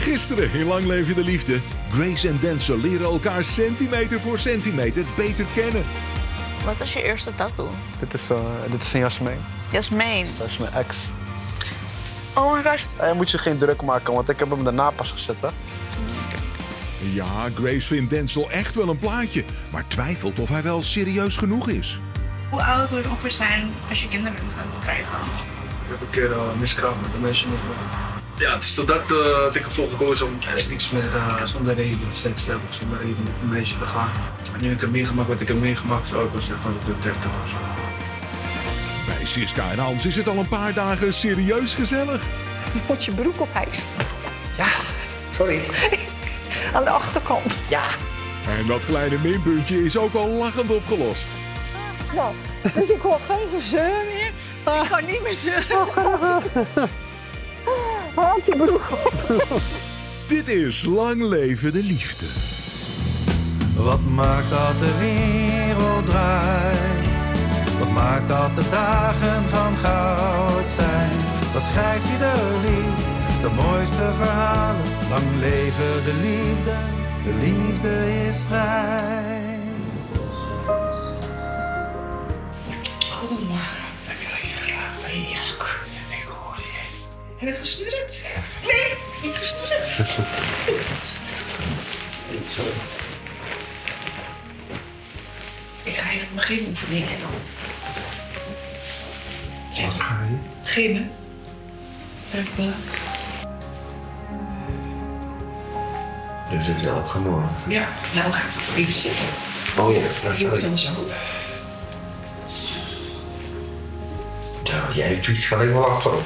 Gisteren in Lang Leven de Liefde. Grace en Denzel leren elkaar centimeter voor centimeter beter kennen. Wat is je eerste tattoo? Dit is een Jasmijn. Jasmijn. Dat is mijn ex. Oh my gosh. Hij moet je geen druk maken, want ik heb hem daarna pas gezet, hè. Ja, Grace vindt Denzel echt wel een plaatje, maar twijfelt of hij wel serieus genoeg is. Hoe oud wil je ongeveer zijn als je kinderen gaat krijgen? Ik heb een keer miskracht met een meisje. Ja, het is totdat ik ervoor gekozen om eigenlijk niks meer zonder reden seks te hebben of zonder reden met een meisje te gaan. En nu ik heb meegemaakt wat ik heb meegemaakt, zou ik wel zeggen dat ik 30 of zo. Bij Siska en Hans is het al een paar dagen serieus gezellig. Je moet je broek ophijsen. Ja, sorry. Aan de achterkant. Ja. En dat kleine minpuntje is ook al lachend opgelost. Nou, dus ik hoor geen gezeur meer. Ik kan niet meer zeuren. Houd je broek op. Dit is Lang Leven de Liefde. Wat maakt dat de wereld draait? Wat maakt dat de dagen van goud zijn? Wat schrijft ieder lied, de mooiste verhalen? Lang leven de liefde is vrij. Goedemorgen. Heb je lekker geslapen? Heerlijk. Ik hoor je. Heb je gesnurkt? Nee, niet gesnurkt. Sorry. Ik ga even mijn gymoefeningen doen. Wat ga je? Gymmen. Werkbalk. Dus ik wil ook gaan morgen. Ja, nou ga ik op fietsen. Oh ja, dat Doe zou het ik. dan zo. Nou, jij fietst gelijk wel achterop.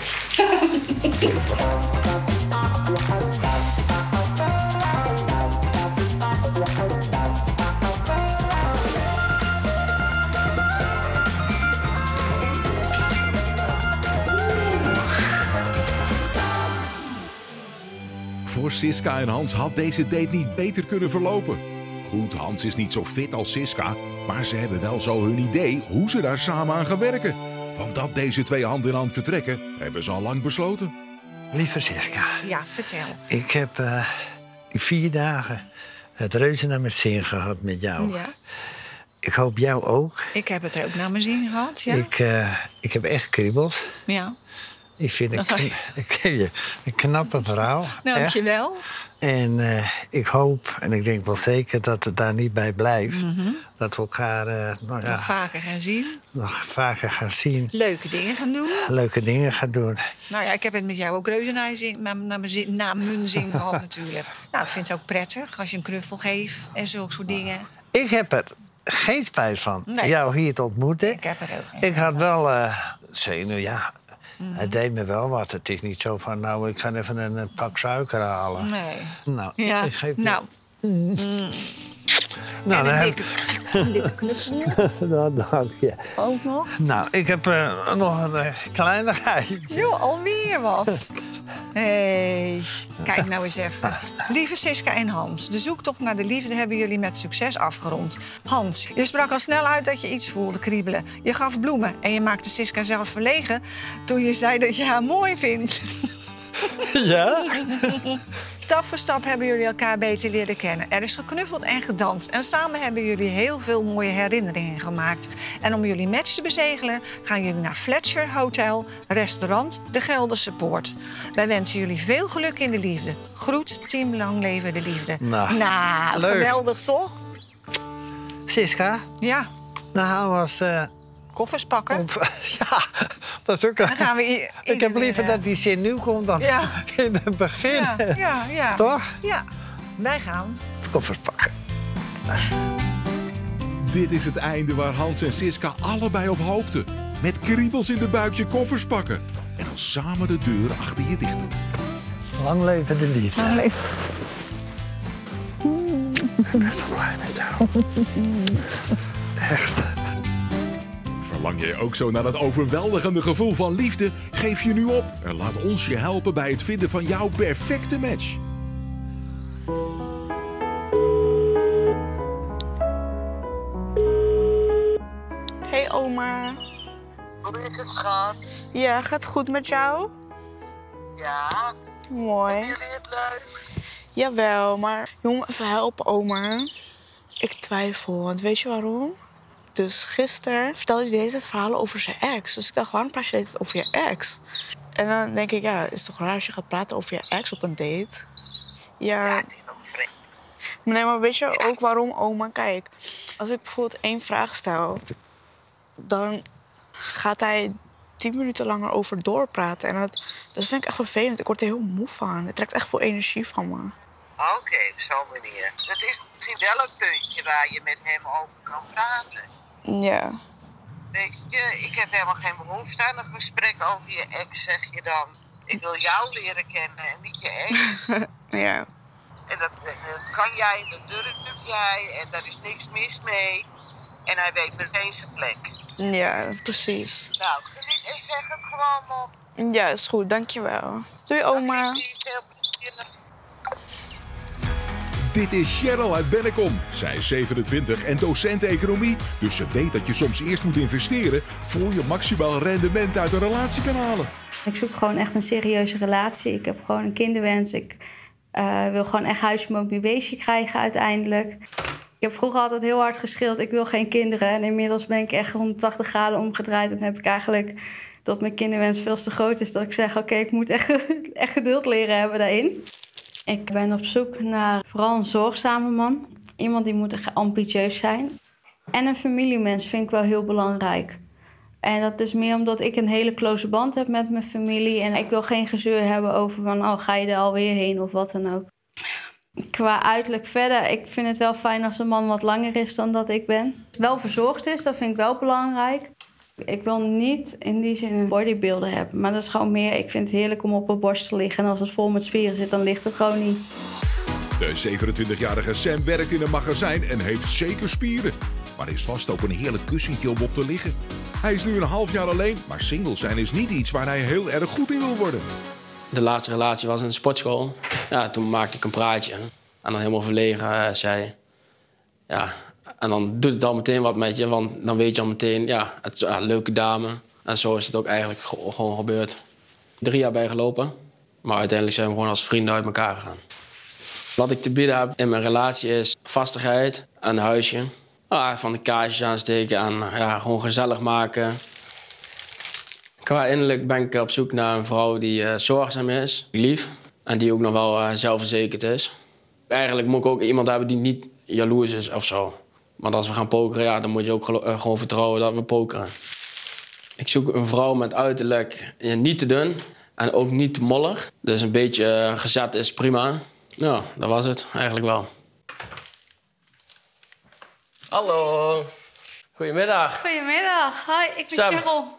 Voor Siska en Hans had deze date niet beter kunnen verlopen. Goed, Hans is niet zo fit als Siska, maar ze hebben wel zo hun idee hoe ze daar samen aan gaan werken. Want dat deze twee hand in hand vertrekken, hebben ze al lang besloten. Lieve Siska, Ja, vertel. ik heb in 4 dagen het reuze naar mijn zin gehad met jou. Ja, Ik hoop jou ook. ik heb het er ook naar mijn zin gehad, ja. Ik heb echt kriebels. Ja, Ik vind een knappe vrouw. dank echt. je wel. En ik hoop, en ik denk wel zeker dat het daar niet bij blijft. Dat we elkaar Nog vaker gaan zien. nog vaker gaan zien. Leuke dingen gaan doen. Leuke dingen gaan doen. Nou ja, ik heb het met jou ook reuze naar mijn zin gehad natuurlijk. Nou, ik vind het ook prettig als je een knuffel geeft en zulke soort dingen. Ik heb er geen spijt van Nee. jou hier te ontmoeten. Ik heb er ook niet. Ik had wel zenuw, ja. Het deed me wel wat. Het is niet zo van, nou, ik ga even een pak suiker halen. Nee. Nou, Ja, ik geef je... nou, nou, en dan een heb... dikke knuffel Nou, dank je. ook nog. Nou, ik heb nog een kleinigheid. Joh, alweer wat. Hey, kijk nou eens even. Lieve Siska en Hans, de zoektocht naar de liefde hebben jullie met succes afgerond. Hans, je sprak al snel uit dat je iets voelde kriebelen. Je gaf bloemen en je maakte Siska zelf verlegen toen je zei dat je haar mooi vindt. Ja? Stap voor stap hebben jullie elkaar beter leren kennen. Er is geknuffeld en gedanst. En samen hebben jullie heel veel mooie herinneringen gemaakt. En om jullie match te bezegelen gaan jullie naar Fletcher Hotel, restaurant De Gelderse Poort. Wij wensen jullie veel geluk in de liefde. Groet, team Lang Leven de Liefde. Nou, leuk. Geweldig toch? Siska, Ja, nou was... koffers pakken. ja, dat is ook... Dan gaan we Ik heb liever dat die zin nu komt dan Ja. in het begin. Ja. Toch? Ja, wij gaan. Koffers pakken. Dit is het einde waar Hans en Siska allebei op hoopten. Met kriebels in de buik je koffers pakken. En dan samen de deur achter je dicht doen. Lang leven de liefde. Lang leven. Ik ben zo blij met jou. Echt. Verlang jij ook zo naar dat overweldigende gevoel van liefde? Geef je nu op en laat ons je helpen bij het vinden van jouw perfecte match. Hey oma. Hoe is het, schat? Ja, gaat goed met jou? Ja, Mooi. jullie het leuk? Jawel, maar jongen, even helpen, oma. Ik twijfel, want weet je waarom? Dus gisteren vertelde hij de hele tijd verhalen over zijn ex. Dus ik dacht, waarom praat je de hele tijd over je ex? En dan denk ik, ja, het is toch raar als je gaat praten over je ex op een date? Ja, het is nog vreemd. Nee, maar weet je ook waarom, oma? Kijk, als ik bijvoorbeeld 1 vraag stel, dan gaat hij 10 minuten langer over doorpraten. En dat vind ik echt vervelend. Ik word er heel moe van. Het trekt echt veel energie van me. Oké, op zo'n manier. Dat is misschien wel een puntje waar je met hem over kan praten. Ja. Weet je, ik heb helemaal geen behoefte aan een gesprek over je ex, zeg je dan. Ik wil jou leren kennen en niet je ex. Ja. En dat kan jij, dat durf jij en daar is niks mis mee. En hij weet meteen zijn plek. Ja, precies. Nou, geniet en zeg het gewoon op. Ja, is goed. Dankjewel. Doei, oma. Dit is Cheryl uit Bennekom. Zij is 27 en docent economie, dus ze weet dat je soms eerst moet investeren voor je maximaal rendement uit een relatie kan halen. Ik zoek gewoon echt een serieuze relatie. Ik heb gewoon een kinderwens. Ik wil gewoon echt huisje, mobiel, beestje krijgen uiteindelijk. Ik heb vroeger altijd heel hard geschreeuwd, ik wil geen kinderen. En inmiddels ben ik echt 180 graden omgedraaid. En heb ik eigenlijk dat mijn kinderwens veel te groot is. Dat ik zeg, oké, ik moet echt geduld leren hebben daarin. Ik ben op zoek naar vooral een zorgzame man. Iemand die moet echt ambitieus zijn. En een familiemens vind ik wel heel belangrijk. En dat is meer omdat ik een hele close band heb met mijn familie. En ik wil geen gezeur hebben over van, oh, ga je er alweer heen of wat dan ook. Qua uiterlijk verder, ik vind het wel fijn als een man wat langer is dan dat ik ben. Wel verzorgd is, dat vind ik wel belangrijk. Ik wil niet in die zin een bodybuilder hebben. Maar dat is gewoon meer, ik vind het heerlijk om op een borst te liggen. En als het vol met spieren zit, dan ligt het gewoon niet. De 27-jarige Sam werkt in een magazijn en heeft zeker spieren. Maar is vast ook een heerlijk kussentje om op te liggen. Hij is nu een half jaar alleen, maar single zijn is niet iets waar hij heel erg goed in wil worden. De laatste relatie was in de sportschool. Ja, toen maakte ik een praatje. En dan helemaal verlegen zei... Ja, en dan doet het al meteen wat met je, want dan weet je al meteen... Ja, het is een leuke dame. En zo is het ook eigenlijk gewoon gebeurd. 3 jaar bijgelopen. Maar uiteindelijk zijn we gewoon als vrienden uit elkaar gegaan. Wat ik te bieden heb in mijn relatie is vastigheid, een huisje. Van de kaarsjes aansteken en ja, gewoon gezellig maken. Qua innerlijk ben ik op zoek naar een vrouw die zorgzaam is, lief en die ook nog wel zelfverzekerd is. Eigenlijk moet ik ook iemand hebben die niet jaloers is of zo. Want als we gaan pokeren, ja, dan moet je ook gewoon vertrouwen dat we pokeren. Ik zoek een vrouw met uiterlijk niet te dun en ook niet te mollig. Dus een beetje gezet is prima. Ja, dat was het eigenlijk wel. Hallo. Goedemiddag. Goedemiddag. Hoi, ik ben Cheryl.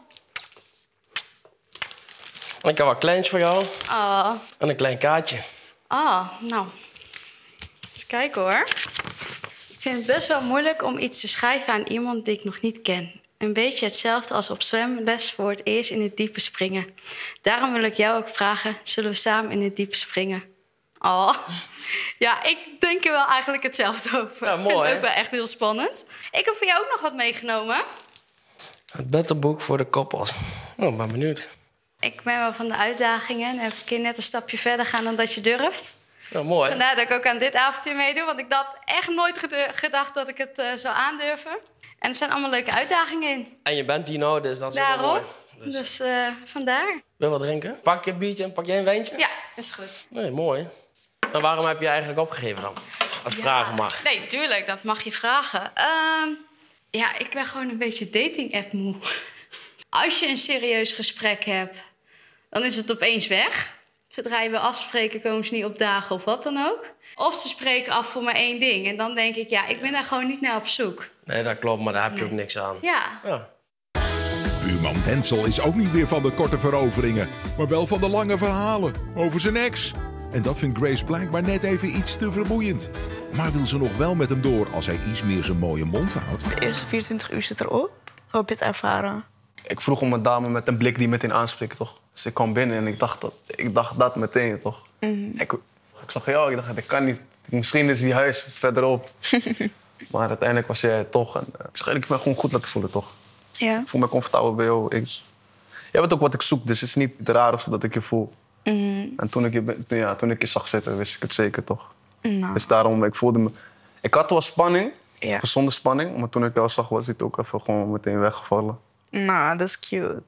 Ik heb wat kleins voor jou. Oh. En een klein kaartje. Nou. Eens kijken hoor. Ik vind het best wel moeilijk om iets te schrijven aan iemand die ik nog niet ken. Een beetje hetzelfde als op zwemles voor het eerst in het diepe springen. Daarom wil ik jou ook vragen, zullen we samen in het diepe springen? Ja, ik denk er wel eigenlijk hetzelfde over. Ja, mooi, ik vind het ook wel echt heel spannend. Ik heb voor jou ook nog wat meegenomen. Het betterboek voor de koppels. Ik ben benieuwd. Ik ben wel van de uitdagingen en heb een keer net een stapje verder gaan dan dat je durft. Ja, mooi. Dus vandaar dat ik ook aan dit avontuur meedoe, want ik had echt nooit gedacht dat ik het zou aandurven. En er zijn allemaal leuke uitdagingen in. En je bent hier nou, dus dat is wel mooi. Dus vandaar. Wil je wat drinken? Pak je een biertje en pak jij een wijntje? Ja, is goed. Nee, mooi. En waarom heb je eigenlijk opgegeven dan? Als vragen mag. Nee, tuurlijk, dat mag je vragen. Ja, ik ben gewoon een beetje dating-app moe. Als je een serieus gesprek hebt, dan is het opeens weg. Zodra je wil afspreken, komen ze niet op dagen of wat dan ook. Of ze spreken af voor maar 1 ding. En dan denk ik, ja, ik ben daar gewoon niet naar op zoek. Nee, dat klopt, maar daar heb je ook niks aan. Ja. Buurman Hensel is ook niet meer van de korte veroveringen, maar wel van de lange verhalen over zijn ex. En dat vindt Grace blijkbaar net even iets te vermoeiend. Maar wil ze nog wel met hem door als hij iets meer zijn mooie mond houdt? De eerste 24 uur zit erop. Hoe heb je het ervaren? Ik vroeg om een dame met een blik die meteen aanspreekt, toch? Dus ik kwam binnen en ik dacht dat meteen, toch? Ik zag jou, ik dacht, dat kan niet. Misschien is die huis verderop. Maar uiteindelijk was jij toch. En, ik ben gewoon goed laten voelen, toch? Ja. Ik voel me comfortabel bij jou. Jij bent ook wat ik zoek, dus het is niet raar of zo dat ik je voel. En toen ik je zag zitten, wist ik het zeker toch. Nou. Dus daarom, ik voelde me... Ik had wel spanning, Ja. gezonde spanning. Maar toen ik jou zag, was het ook even gewoon meteen weggevallen. Nou, dat is cute.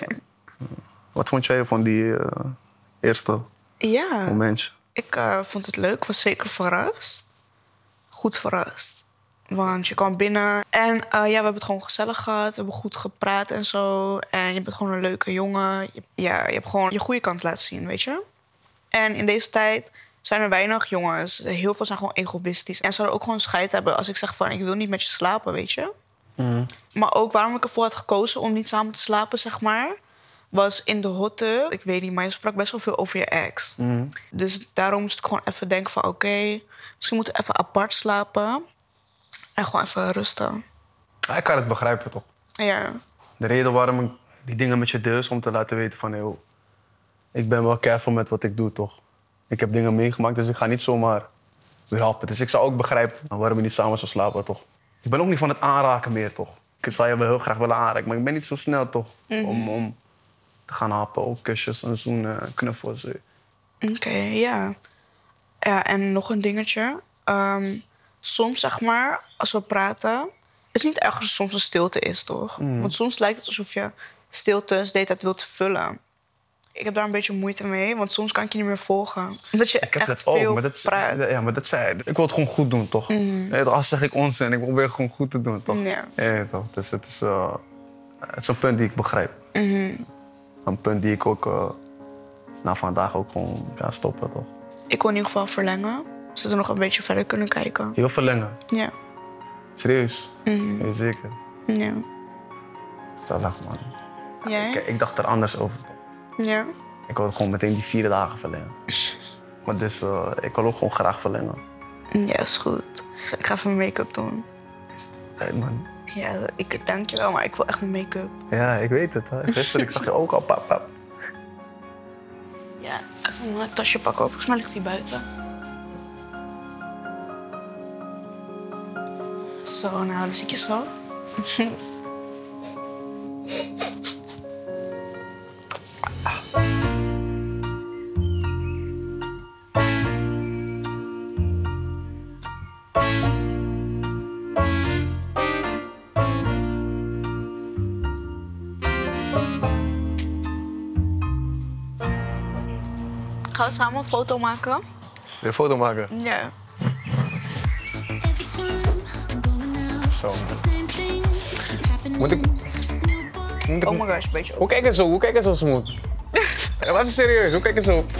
Wat vond jij van die eerste Ja, momentje? ik vond het leuk. Ik was zeker verrast. Goed verrast. Want je kwam binnen en ja, we hebben het gewoon gezellig gehad. We hebben goed gepraat en zo. En je bent gewoon een leuke jongen. Je hebt gewoon je goede kant laten zien, weet je? En in deze tijd zijn er weinig jongens. Heel veel zijn gewoon egoïstisch. En zouden ook gewoon scheid hebben als ik zeg van... ik wil niet met je slapen, weet je? Maar ook waarom ik ervoor had gekozen om niet samen te slapen, zeg maar... was in de hot tub. Ik weet niet, maar je sprak best wel veel over je ex. Dus daarom moest ik gewoon even denken van... oké, misschien moeten we even apart slapen... en gewoon even rusten. Ja, ik kan het begrijpen, toch? Ja. De reden waarom ik die dingen met je deel is om te laten weten van... Yo, ik ben wel careful met wat ik doe, toch? Ik heb dingen meegemaakt, dus ik ga niet zomaar weer helpen. Dus ik zou ook begrijpen waarom je niet samen zou slapen, toch? Ik ben ook niet van het aanraken meer, toch? Ik zou je wel heel graag willen aanraken, maar ik ben niet zo snel, toch? Om te gaan happen, ook kusjes en zoenen, knuffels. Oké, ja. Ja, en nog een dingetje. Soms, zeg maar, als we praten... is het niet erg als er soms een stilte is, toch? Want soms lijkt het alsof je stiltes de hele tijd wilt vullen. Ik heb daar een beetje moeite mee, want soms kan ik je niet meer volgen. Omdat je Ik heb echt dat veel ook, maar praat. ja, maar dat zei ik wil het gewoon goed doen, toch? Als zeg ik onzin, ik probeer het gewoon goed te doen, toch? Ja. Toch? Dus het is een punt die ik begrijp. Een punt die ik ook na vandaag ook gewoon ga stoppen, toch? Ik wil in ieder geval verlengen, zodat we nog een beetje verder kunnen kijken. Je wil verlengen? Ja. Serieus? Ja, zeker? Ja. Zalig, man. Jij? Ik dacht er anders over, toch? Ja. Ik wil gewoon meteen die 4 dagen verlengen. Maar dus, ik wil ook gewoon graag verlengen. Ja, is goed. Dus ik ga even mijn make-up doen. Hey, man. Ja, ik dank je wel, maar ik wil echt mijn make-up. Ja, ik weet het. Hè. Gisteren ik zag je ook al, pap. Ja, even een tasje pakken. Volgens mij ligt hij buiten. Zo, nou, dan zie ik je zo. Gaan we samen een foto maken? Wil je een foto maken? Ja. Zo. Moet ik... Oh my gosh, een beetje Hoe kijk je zo? Hoe kijk je zo smooth? Ja, maar even serieus, hoe kijk je zo?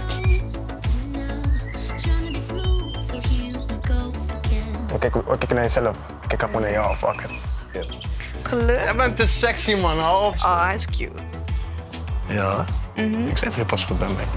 Kijk naar jezelf. Kijk gewoon naar jou, fuck it. geluk. Jij bent te sexy, man. Hou op. Oh, hij is cute. Ja? Ik zet hier pas goed bij mij.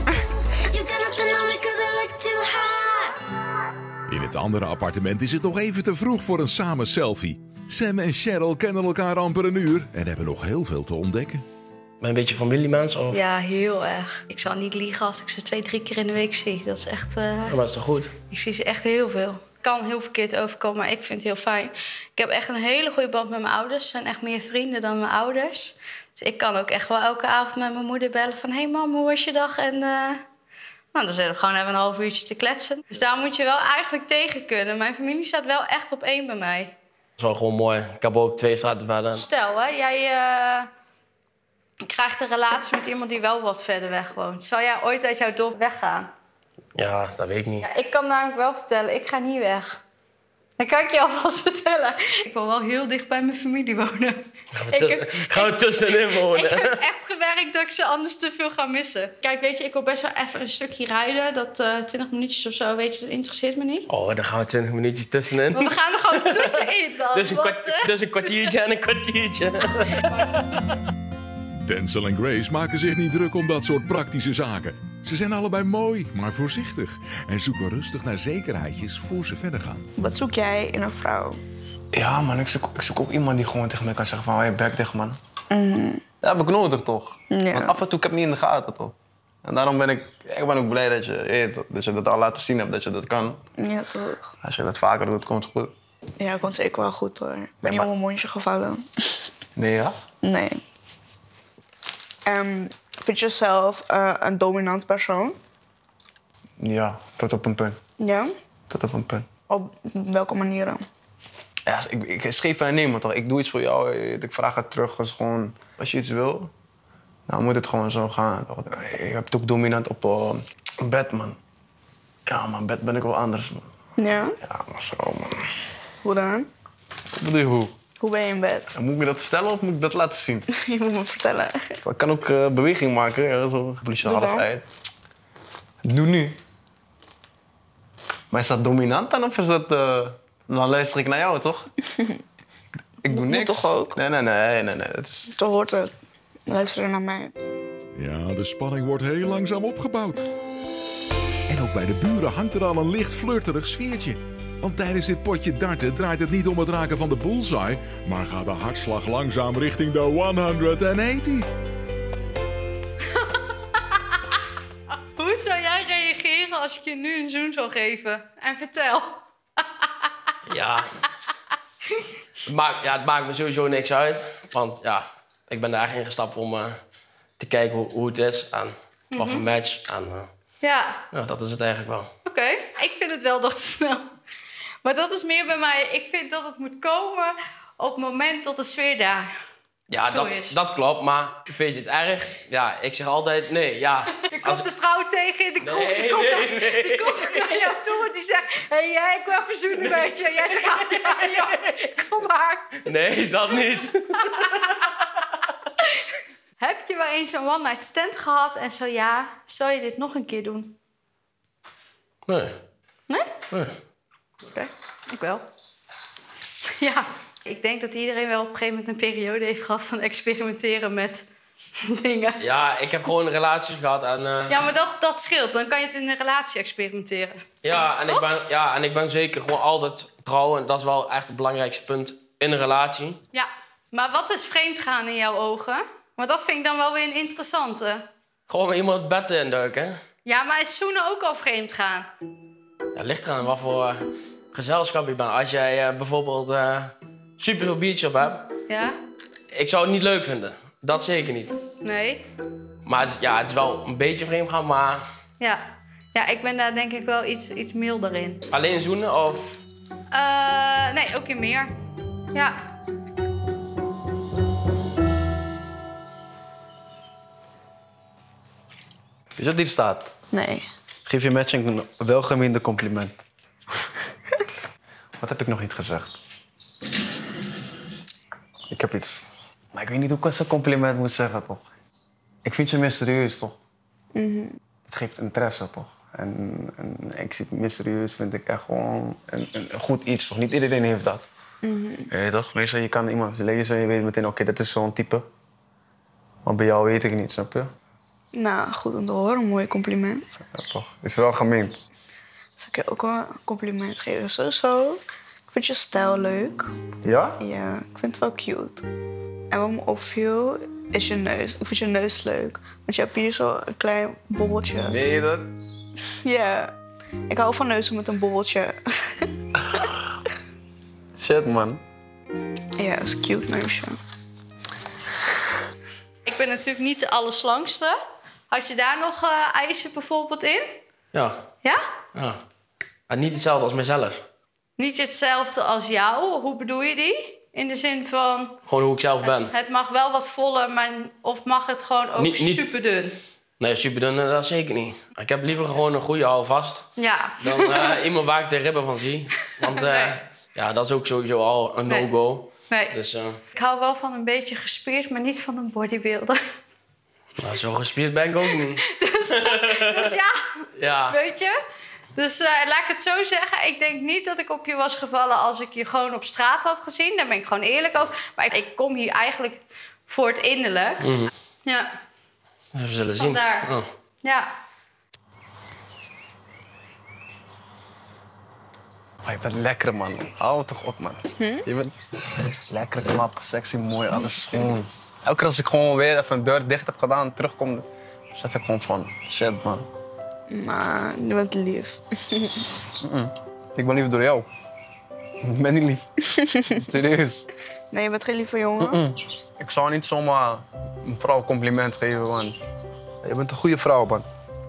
In het andere appartement is het nog even te vroeg voor een samen selfie. Sam en Cheryl kennen elkaar amper een uur en hebben nog heel veel te ontdekken. Ben je een beetje familiemens? Of? Ja, heel erg. Ik zal niet liegen als ik ze 2-3 keer in de week zie. Dat is echt... Maar dat is toch goed? Ik zie ze echt heel veel. Kan heel verkeerd overkomen, maar ik vind het heel fijn. Ik heb echt een hele goede band met mijn ouders. Ze zijn echt meer vrienden dan mijn ouders. Dus ik kan ook echt wel elke avond met mijn moeder bellen van... Hey mam, hoe was je dag? En dan zitten we gewoon even een half uurtje te kletsen. Dus daar moet je wel eigenlijk tegen kunnen. Mijn familie staat wel echt op 1 bij mij. Dat is wel gewoon mooi. Ik heb ook 2 straten verder. Stel, hè, jij krijgt een relatie met iemand die wel wat verder weg woont. Zal jij ooit uit jouw dorp weggaan? Ja, dat weet ik niet. Ja, ik kan namelijk wel vertellen, ik ga niet weg. Dat kan ik je alvast vertellen. Ik wil wel heel dicht bij mijn familie wonen. Gaan we tussenin wonen? Ik heb echt gewerkt dat ik ze anders te veel ga missen. Kijk, weet je, ik wil best wel even een stukje rijden. Dat 20 minuutjes of zo, weet je, dat interesseert me niet. Oh, dan gaan we 20 minuutjes tussenin. Maar we gaan er gewoon tussenin dan. Dus een kwartiertje en een kwartiertje. Denzel en Grace maken zich niet druk om dat soort praktische zaken. Ze zijn allebei mooi, maar voorzichtig. En zoeken rustig naar zekerheidjes voor ze verder gaan. Wat zoek jij in een vrouw? Ja, man, ik zoek ook iemand die gewoon tegen mij kan zeggen van... Hey, bek dicht, man. Dat heb ik nodig, toch? Ja. Want af en toe, ik heb het niet in de gaten, toch? En daarom ben ik ook blij dat je dat al laten zien hebt, dat je dat kan. Ja, toch? Als je dat vaker doet, komt het goed. Ja, komt zeker wel goed, hoor. Ik ben niet op mijn mondje gevallen. Nee, ja? Nee. Vind je jezelf een dominant persoon? Ja, tot op een punt. Ja? Tot op een punt. Op welke manieren? Ja, ik geef en nemen toch. Ik doe iets voor jou, ik vraag het terug. Dus gewoon, als je iets wil, dan moet het gewoon zo gaan. Je hebt ook dominant op bed, man. Ja, man, bed ben ik wel anders, man. Ja? Ja, maar zo, man. Hoe dan? Wat bedoel je, hoe? Hoe ben je in bed? Moet ik me dat vertellen of moet ik dat laten zien? Je moet me vertellen. Ik kan ook beweging maken, ja, zo. Politie Doe half dan. uit. Doe nu. Maar is dat dominant dan of is dat... Dan luister ik naar jou, toch? Ik doe niks. Toch ook? Nee. Het is... Zo hoort het. Luister naar mij. Ja, de spanning wordt heel langzaam opgebouwd. En ook bij de buren hangt er al een licht flirterig sfeertje. Want tijdens dit potje darten draait het niet om het raken van de bullseye, maar gaat de hartslag langzaam richting de 180. Hoe zou jij reageren als ik je nu een zoen zou geven? En vertel. Ja. Het maakt me sowieso niks uit. Want ja, ik ben daar ingestapt om te kijken hoe het is. En wat voor match. En Ja, ja, dat is het eigenlijk wel. oké. Ik vind het wel nog te snel. Maar dat is meer bij mij. Ik vind dat het moet komen op het moment dat de sfeer daar Ja, toe is. dat klopt. Maar vind je het erg? Ja, ik zeg altijd nee. Ja. Er komt de vrouw tegen in de kroeg. Die komt naar jou toe en die zegt... Hé, ik wil even zoenen met je. Jij zegt, ja, kom maar. Nee, dat niet. Heb je wel eens een one-night stand gehad? En zo ja, zou je dit nog een keer doen? Nee. Nee? Nee. Oké, ik wel. Ja, ik denk dat iedereen wel op een gegeven moment een periode heeft gehad van experimenteren met dingen. Ja, ik heb gewoon een relatie gehad en... Ja, maar dat scheelt. Dan kan je het in een relatie experimenteren. Ja, en ik ben zeker gewoon altijd trouw. En dat is wel echt het belangrijkste punt in een relatie. Ja, maar wat is vreemdgaan in jouw ogen? Want dat vind ik dan wel weer een interessante. Gewoon met iemand het bed induiken. Ja, maar is zoenen ook al vreemdgaan? Ja, ligt eraan wat voor gezelschap je bent. Als jij bijvoorbeeld super veel biertjes op hebt... Ja? Ik zou het niet leuk vinden. Dat zeker niet. Nee? Maar het is wel een beetje vreemdgaan, maar... Ja, ik ben daar denk ik wel iets milder in. Alleen zoenen of... Nee, ook in meer. Ja. Weet je wat hier staat? Nee. Geef je matching een welgemeende compliment. Wat heb ik nog niet gezegd? Ik heb iets. Maar ik weet niet hoe ik zo'n compliment moet zeggen, toch? Ik vind je mysterieus, toch? Het geeft interesse, toch? En ik zie mysterieus, vind ik echt gewoon een goed iets, toch? Niet iedereen heeft dat. Ja, toch? Meestal je kan iemand lezen en je weet meteen, oké, dat is zo'n type. Maar bij jou weet ik niet, snap je? Nou, goed om te horen. Een mooi compliment. Ja, toch? Het is wel gemeen. Zal ik je ook wel een compliment geven? Zo. Ik vind je stijl leuk. Ja? Ja, ik vind het wel cute. En wat me opviel, is je neus. Ik vind je neus leuk. Want je hebt hier zo een klein bobbeltje. Meen je dat? Ja. Ik hou van neuzen met een bobbeltje. Shit, man. Ja, dat is een cute neusje. Ik ben natuurlijk niet de allerslangste. Had je daar nog eisen bijvoorbeeld in? Ja. Ja? Ja. Maar niet hetzelfde als mezelf. Niet hetzelfde als jou. Hoe bedoel je die? In de zin van... Gewoon hoe ik zelf ben. Het mag wel wat voller, maar of mag het gewoon ook Niet- super dun? Nee, superdun, dat zeker niet. Ik heb liever gewoon een goede houvast Ja. dan iemand waar ik de ribben van zie. Want ja, dat is ook sowieso al een Nee. no-go. Nee. Dus Ik hou wel van een beetje gespierd, maar niet van een bodybuilder. maar zo gespierd ben ik ook niet. Dus ja, Ja. weet je? Dus laat ik het zo zeggen. Ik denk niet dat ik op je was gevallen als ik je gewoon op straat had gezien. Daar ben ik gewoon eerlijk over. Maar ik kom hier eigenlijk voor het innerlijk. Mhm. Ja. We zullen zien. Vandaar. Oh. Ja. Oh, je bent lekker, man. Hou toch op, man. Je bent lekker, knap, sexy, mooi, alles schoon. Elke keer als ik gewoon weer even een deur dicht heb gedaan en terugkom, dan zeg ik gewoon van, shit, man. Maar je bent lief. Ik ben lief door jou. Ik ben niet lief. Serieus. Nee, je bent geen lieve jongen. Ik zou niet zomaar een vrouw een compliment geven, man. Je bent een goede vrouw, man.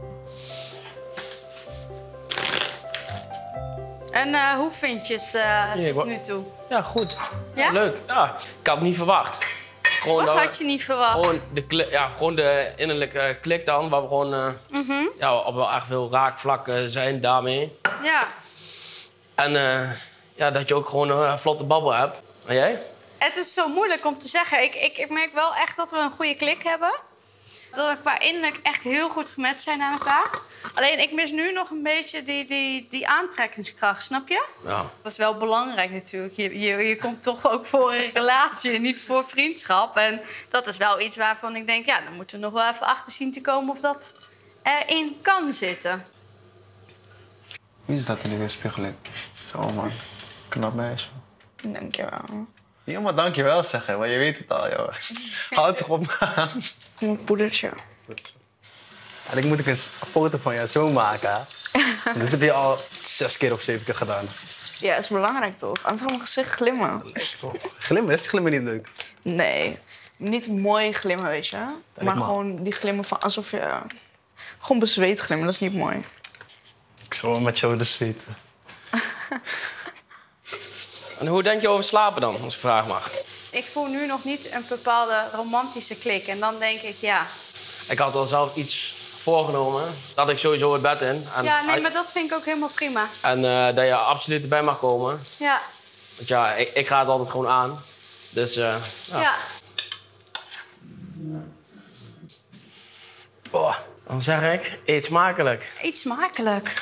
En hoe vind je het tot nu toe? Ja, goed. Ja? Leuk. Ja, ik had het niet verwacht. Gewoon Wat had je niet verwacht? Gewoon de innerlijke klik dan, waar we gewoon op wel echt veel raakvlakken zijn daarmee. Ja. En dat je ook gewoon een vlotte babbel hebt. En jij? Het is zo moeilijk om te zeggen. Ik merk wel echt dat we een goede klik hebben. Dat we qua innerlijk echt heel goed gematcht zijn aan elkaar. Alleen ik mis nu nog een beetje die aantrekkingskracht, snap je? Ja. Dat is wel belangrijk natuurlijk. Je komt toch ook voor een relatie en niet voor vriendschap. En dat is wel iets waarvan ik denk, ja, dan moeten we nog wel even achter zien te komen of dat erin kan zitten. Wie is dat in de spiegeling? Zo, man. Knap meisje. Dankjewel. Ja, maar dankjewel zeggen, want je weet het al, joh. Houd toch op, man. Mijn poedertje. Eigenlijk moet ik een foto van jou zo maken, hè? Dat heb je al 6 keer of 7 keer gedaan. Ja, is belangrijk toch? Anders gaat mijn gezicht glimmen. Glimmen? Is glimmen niet leuk? Nee, niet mooi glimmen, weet je. Maar gewoon die glimmen van alsof je... Gewoon bezweet glimmen, dat is niet mooi. Ik zal wel met jou de zweten. En hoe denk je over slapen dan, als ik vraag mag? Ik voel nu nog niet een bepaalde romantische klik. En dan denk ik, ja... Ik had al zelf iets voorgenomen. Dat ik sowieso het bed in. En ja, nee, maar dat vind ik ook helemaal prima. En dat je absoluut erbij mag komen. Ja. Want ja, ik ga het altijd gewoon aan. Dus ja. Oh, dan zeg ik, eet smakelijk. Eet smakelijk.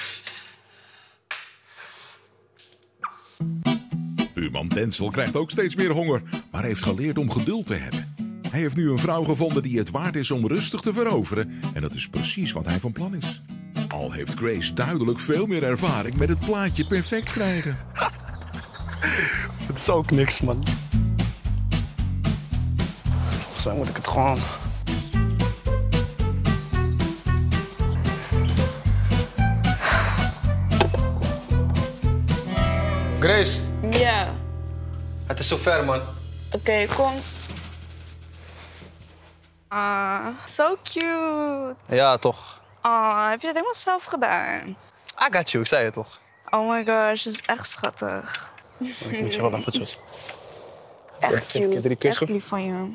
Buurman Denzel krijgt ook steeds meer honger, maar heeft geleerd om geduld te hebben. Hij heeft nu een vrouw gevonden die het waard is om rustig te veroveren. En dat is precies wat hij van plan is. Al heeft Grace duidelijk veel meer ervaring met het plaatje perfect krijgen. Het is ook niks, man. Volgens mij moet ik het gewoon... Grace. Ja. Het is zover, man. Oké, kom. Ah, so cute. Ja, toch. Ah, heb je het helemaal zelf gedaan? I got you, ik zei het toch. Oh my gosh, dat is echt schattig. Ik moet je wel eventjes. Echt cute. 3 kussen. Echt lief van je.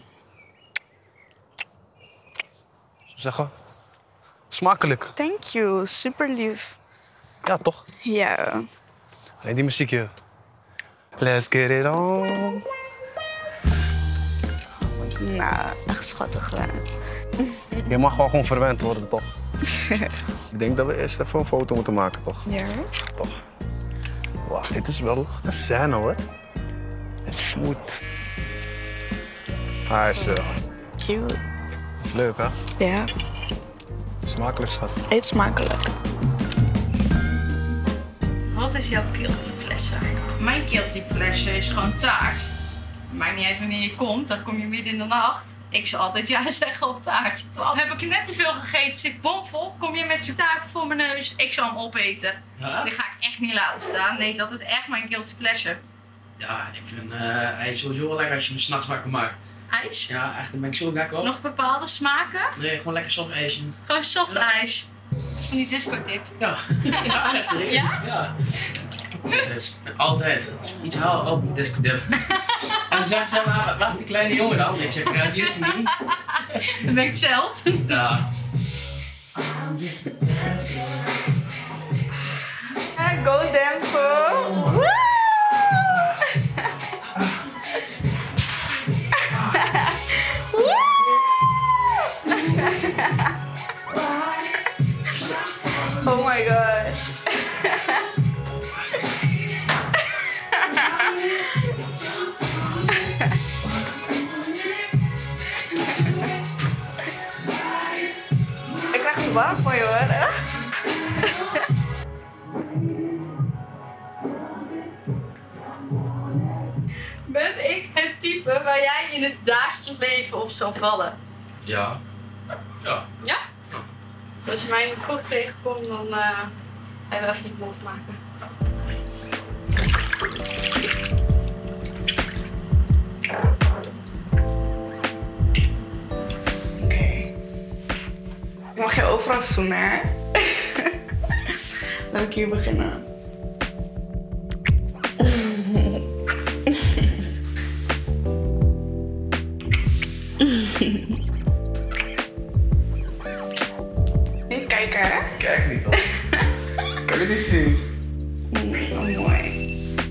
Zeggen. Smakelijk. Thank you, super lief. Ja, toch? Ja. Alleen die muziekje. Let's get it on. Nou, echt schattig gedaan. Je mag wel gewoon verwend worden, toch? Ik denk dat we eerst even een foto moeten maken, toch? Ja. Toch. Wauw, dit is wel een scène, hoor. Het is goed. Hij is... Cute. is leuk, hè? Ja. Smakelijk, schat. Eet smakelijk. Wat is jouw guilty pleasure? Mijn guilty pleasure is gewoon taart. Maakt niet uit wanneer je komt, dan kom je midden in de nacht. Ik zal altijd ja zeggen op taart. Al heb ik net te veel gegeten, zit ik bomvol. Kom je met zo'n taart voor mijn neus, ik zal hem opeten. Ja? Die ga ik echt niet laten staan. Nee, dat is echt mijn guilty pleasure. Ja, ik vind ijs sowieso wel lekker als je hem 's nachts wakker maakt. IJs? Ja, echt, dan ben ik zo lekker op. Nog bepaalde smaken? Nee, gewoon lekker soft ijsje. Gewoon soft ijs. Van die discotip. Ja, ja, serieus. Ja? Ja. Dus, altijd. Als ik iets haal, ook een discodip. En dan zegt ze, maar waar is die kleine jongen dan? Ik zeg, ja, die is er niet. Dat ben ik zelf. Ja. Go dansen. Woo! Oh my gosh. Ik krijg het warm voor je, hoor. Ben ik het type waar jij in het dagelijks leven op zal vallen? Ja. Ja. Ja? Dus als je mij in de kroeg tegenkomt, dan ga je wel even niet mof maken. Je mag je overal zoenen, hè? Laat ik hier beginnen. Niet kijken, hè? Kijk niet, hoor. Kan je niet zien? Oh, mooi.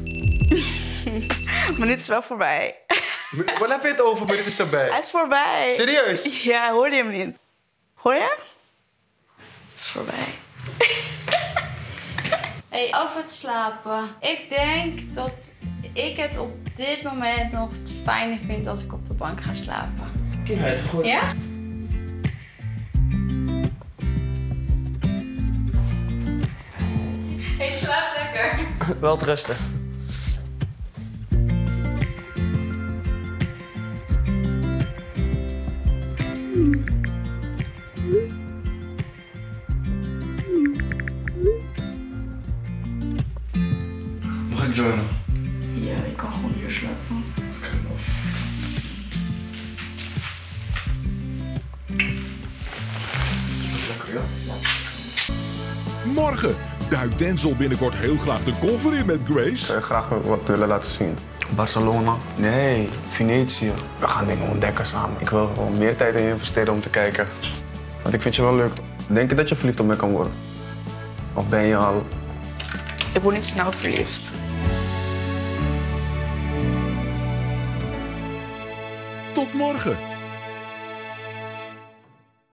Maar dit is wel voorbij. Waar heb je het over? Maar dit is erbij. Hij is voorbij. Serieus? Ja, hoorde je hem niet? Hoor je? Het is voorbij. Hey, over het slapen. Ik denk dat ik het op dit moment nog fijner vind als ik op de bank ga slapen. Ja, het goed. Ja? Hey, slaap lekker. Wel te rusten. Mag ik joinen? Ja, je kan gewoon hier slapen. Lekker, ja. Morgen duikt Denzel binnenkort heel graag de koffer in met Grace. Zou je graag wat willen laten zien? Barcelona? Nee, Venetië. We gaan dingen ontdekken samen. Ik wil gewoon meer tijd in investeren om te kijken. Want ik vind je wel leuk. Denk je dat je verliefd op mij kan worden? Of ben je al... Ik word niet snel verliefd. Tot morgen.